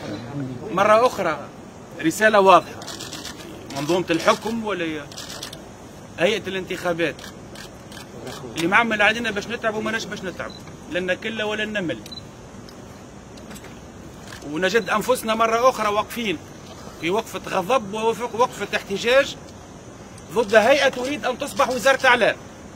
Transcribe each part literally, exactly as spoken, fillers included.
مرة أخرى رسالة واضحة، منظومة الحكم ولا هيئة الانتخابات اللي معمل علينا باش نتعب وماناش باش نتعب، لن نكل ولا نمل، ونجد أنفسنا مرة أخرى واقفين في وقفة غضب ووقفة احتجاج ضد هيئة تريد أن تصبح وزارة إعلام،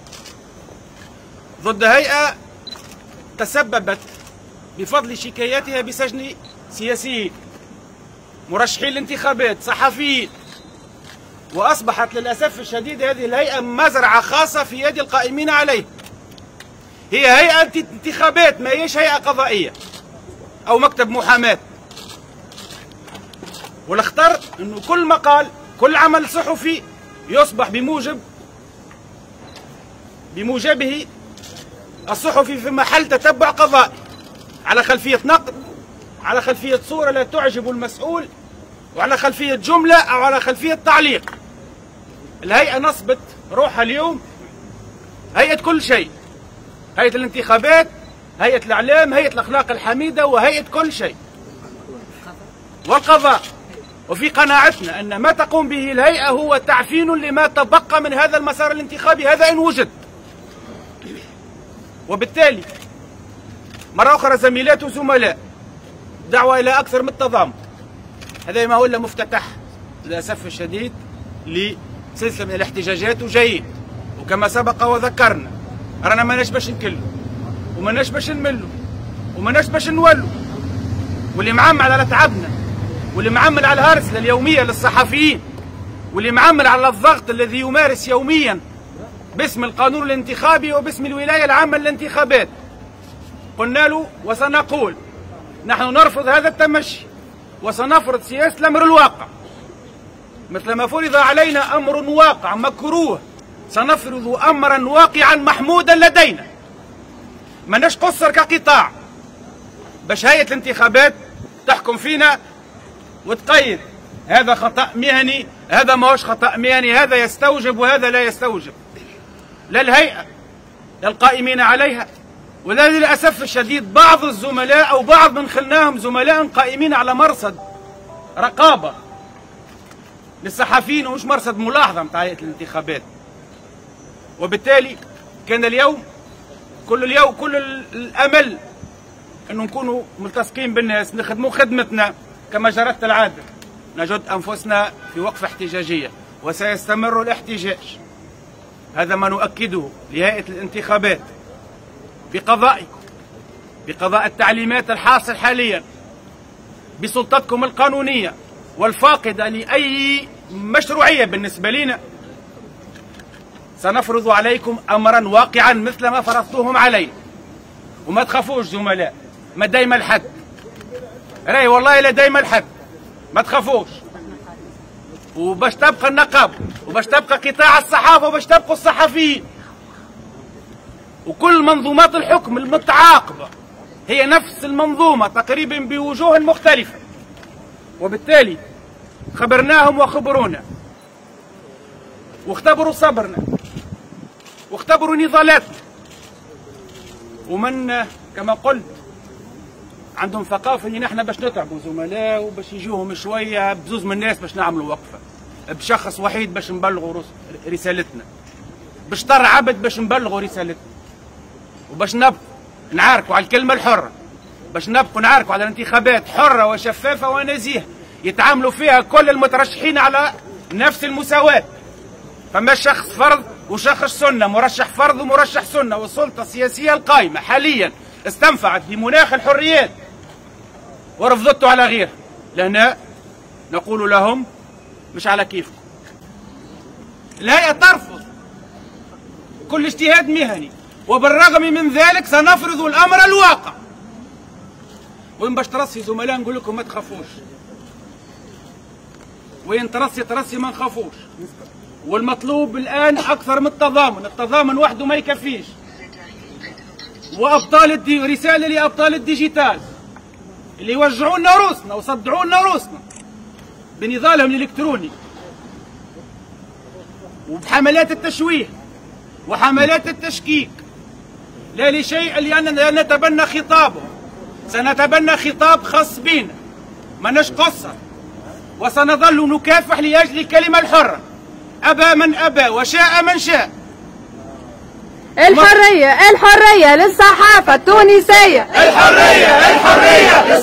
ضد هيئة تسببت بفضل شكاياتها بسجن سياسيين، مرشحين الانتخابات، صحفيين، وأصبحت للأسف الشديد هذه الهيئة مزرعة خاصة في يد القائمين عليه. هي هيئة انتخابات، ما هيش هيئة قضائية أو مكتب محاماة. والاخطر أنه كل مقال، كل عمل صحفي يصبح بموجب بموجبه الصحفي في محل تتبع قضائي، على خلفية نقد، على خلفية صورة لا تعجب المسؤول، وعلى خلفية جملة أو على خلفية تعليق. الهيئة نصبت روحها اليوم هيئة كل شيء، هيئة الانتخابات، هيئة الإعلام، هيئة الأخلاق الحميدة، وهيئة كل شيء، والقضاء. وفي قناعتنا أن ما تقوم به الهيئة هو تعفين لما تبقى من هذا المسار الانتخابي، هذا إن وجد. وبالتالي مرة أخرى زميلات وزملاء، دعوة إلى أكثر من التضامن. هذا ما هو إلا مفتتح للأسف الشديد لسلسلة من الاحتجاجات، وجيد. وكما سبق وذكرنا رانا ماناش باش نكلوا وماناش باش نملوا وماناش باش نولوا، واللي معمل على تعبنا، واللي معمل على الهرسلة اليومية للصحفيين، واللي معمل على الضغط الذي يمارس يوميا باسم القانون الانتخابي وباسم الولاية العامة للانتخابات، قلنا له وسنقول نحن نرفض هذا التمشي، وسنفرض سياسة الأمر الواقع. مثل ما فرض علينا أمر واقع مكروه، سنفرض أمرا واقعا محمودا لدينا. ما نقصر كقطاع باش هيئة الانتخابات تحكم فينا وتقيد هذا خطأ مهني، هذا ما هوش خطأ مهني، هذا يستوجب وهذا لا يستوجب. لا الهيئة لا القائمين عليها، ولا للأسف الشديد بعض الزملاء أو بعض من خلناهم زملاء قائمين على مرصد رقابة للصحفيين ومش مرصد ملاحظة متاع هيئة الانتخابات. وبالتالي كان اليوم كل اليوم كل الأمل أنه نكونوا ملتصقين بالناس، نخدموا خدمتنا كما جرت العادة، نجد أنفسنا في وقفة احتجاجية وسيستمر الاحتجاج. هذا ما نؤكده لهيئة الانتخابات بقضائكم، بقضاء التعليمات الحاصل حاليا، بسلطتكم القانونية والفاقدة لأي مشروعية بالنسبة لنا. سنفرض عليكم أمرا واقعا مثل ما فرضتوهم علينا. وما تخافوش زملاء، ما دايما الحد راي والله لا دايما الحد، ما تخافوش. وباش تبقى النقابة، وباش تبقى قطاع الصحافة، وباش تبقوا الصحفيين، وكل منظومات الحكم المتعاقبة هي نفس المنظومة تقريبا بوجوه مختلفة. وبالتالي خبرناهم وخبرونا، واختبروا صبرنا، واختبروا نضالاتنا. ومن كما قلت عندهم ثقافة ان احنا باش نتعبوا زملاء وباش يجوهم شوية بزوز من الناس باش نعملوا وقفة، بشخص وحيد باش نبلغوا رسالتنا، بشطر عبد باش نبلغوا رسالتنا، وباش نبقوا نعاركوا على الكلمة الحرة، باش نبقوا نعاركوا على الانتخابات حرة وشفافة ونزيهة يتعاملوا فيها كل المترشحين على نفس المساواة. فما شخص فرض وشخص سنة، مرشح فرض ومرشح سنة. والسلطة السياسية القائمة حاليا استنفعت بمناخ الحريات ورفضته على غيرها. لهنا نقول لهم مش على كيفكم. الهيئة ترفض كل اجتهاد مهني، وبالرغم من ذلك سنفرض الأمر الواقع. وين باش ترصي زملاء نقول لكم ما تخافوش، وين ترصي ترصي ما نخافوش. والمطلوب الآن أكثر من التضامن، التضامن وحده ما يكفيش. وأبطال الدي... رسالة لأبطال الديجيتال اللي يوجعوا لنا روسنا وصدعوا لنا روسنا بنضالهم الإلكتروني وبحملات التشويه وحملات التشكيك، لا لشيء لأننا لا نتبنى خطابه، سنتبنى خطاب خاص بنا ماناش قصة، وسنظل نكافح لأجل الكلمة الحرة، أبى من أبى وشاء من شاء. الحرية الحرية للصحافة التونسية، الحرية الحرية